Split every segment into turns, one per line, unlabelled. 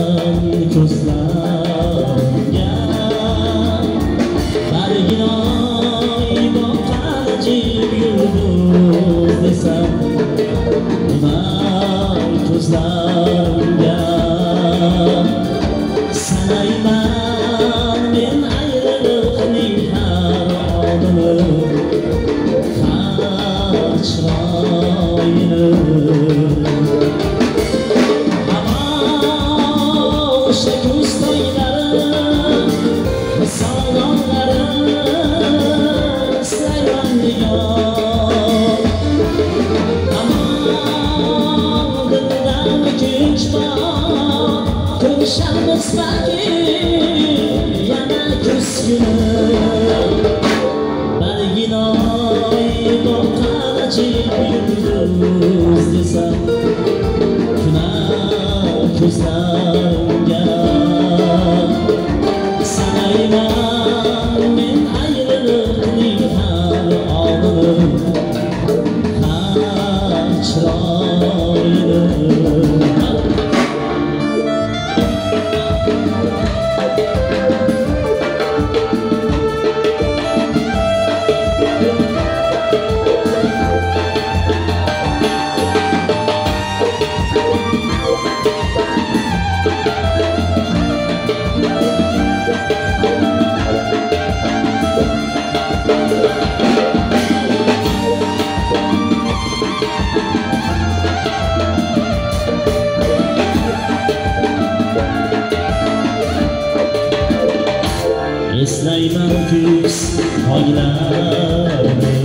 ko'zlarga barginoy boqqan ajib yulduz desam nimay ko'zlarga sanayman men ayriliqning har onini har chiroyini Ko'rishamiz balki yana kuz kuni barginoy boqqan ajib yulduz desam kunar ko'zlarga sanayman men ayriliqning har onini har chiroyini eslayman kuz oylarini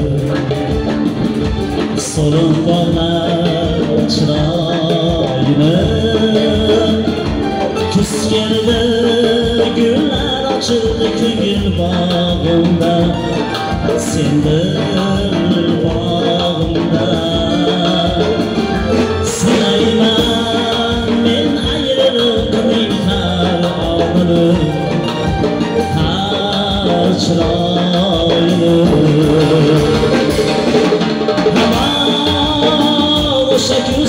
so'lim bog'lar chiroyini kuz keldi gullar ochildi ko'ngil bog'imda sendir bog'imda sanayman men ayriliqning har onini chiroyini hamon o'sha